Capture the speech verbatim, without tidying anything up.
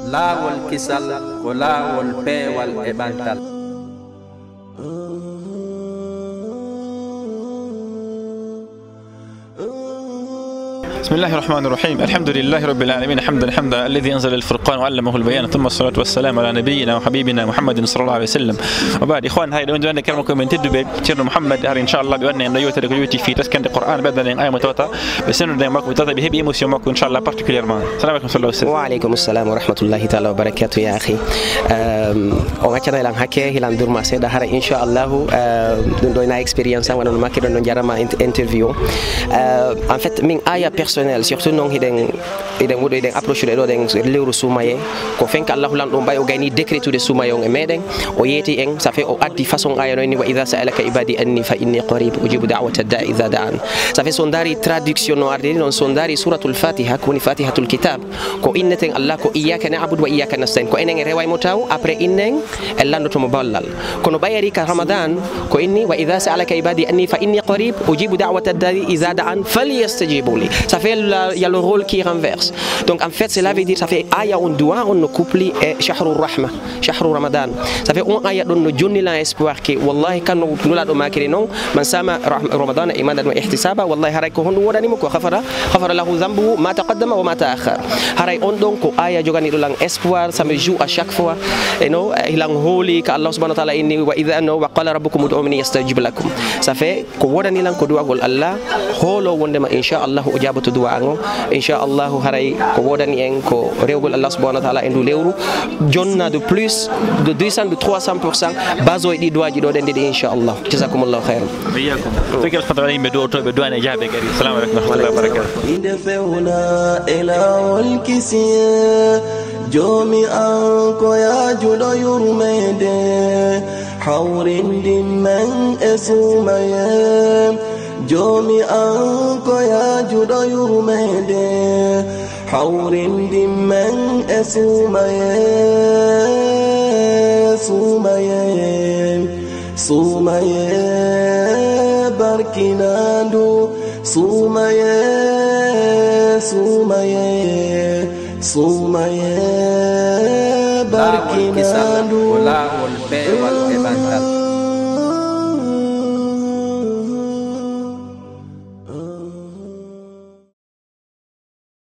laawol kisal ko laawol peewal e ɓantal. بسم الله الرحمن الرحيم. الحمد لله رب العالمين حمدا حمدا الذي انزل الفرقان وعلمه البيان، ثم الصلاه والسلام على نبينا وحبيبنا محمد صلى الله عليه وسلم. وبعد اخوان هاي دون دون كرمكم من تدبي تشير محمد هار ان شاء الله بان ان يوتر يوتي في تسكن القران بدل اي متوتا بسنو دي ماكو تتا بهب ايموسيون ماكو ان شاء الله بارتيكوليرمون. السلام عليكم صلى الله عليه وسلم. وعليكم السلام ورحمه الله تعالى وبركاته يا اخي. o gaccana ilan hakke hilan durma seeɗa hara inchallahu ɗum ɗo ina expérience an waɗano makki ɗon no jarama interview en fait min aya personnel surtout non hiɗen eɗen woɗo eɗen approche ɗo ɗen lewru sumaye ko fenka allahu lan ɗo mbayi o gayni décrétude sumaye on e meɗen o yeeti en ça fait o addi façon aya no ni wa ida sa'alaka ibadi anni fa inni qarib ujibu da'wata da'i idha da'an. Ça fait son dari traduction no ardi non son dari suratul fatiha koni fatihatul kitab ko inneten allah ko iyyaka na'budu wa iyyaka nasta'in ko enen e rewaymo taw après innen e landotomo ballal kono ɓayari ka ramadan ko inni wa ida sa'alaka ibadi anni fa inni qarib ujibu da'wata da'i idha da'an falyastajibu li. Ça fait il y a le rôle qui renverse. Donc en fait cela veut dire ça fait aya on doit on no coupli e shahrur rahma shahrur ramadan. Ça fait on aya don no jonni la espoir que wallahi kan no la do makiri non man sama ramadan imanan wa ihtisaba wallahi haray ko hondo wodani mo ko khafara khafara lahu dhanbu ma taqaddama wa ma ta'akhkhar. Haray on donc ko aya jogani do lang espoir ça me joue à chaque fois et non ilang holy ka Allah subhanahu wa ta'ala inni wa idha anna wa qala rabbukum ud'uni yastajib lakum. Ça fait ko wodani lang ko duwa gol Allah holo wondema inshallah o jabatu duwa ngo inshallah haray ko wodani en ko rewgol Allah subhanahu wa ta'ala en du lewru jonna de plus de deux cents de trois cents pour cent bazo e ɗi duwaji ɗo ɗen ɗiɗi inchallah. Jazakumullahu khairan. وياكم. فكر فضل يمد دوتو بدوان اجابه كريم. السلام عليكم ورحمه الله وبركاته. idefeuna ila walkisi jomi anko ya judo yurmede hawrindi men esumaye jomi anko ya judo yurmede hawrindi men esumaye sumaye sumaye barkinandu sumaye sumaye sumaye barkinandu laawol peewal e ɓantal.